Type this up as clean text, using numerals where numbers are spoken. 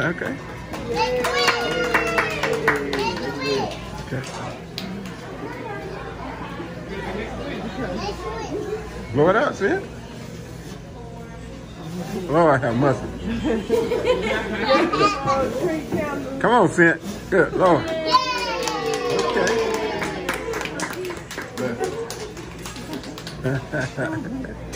Okay. Okay. Blow it out, see it? Lord have mercy. Come on, Cent. Good Lord. Okay.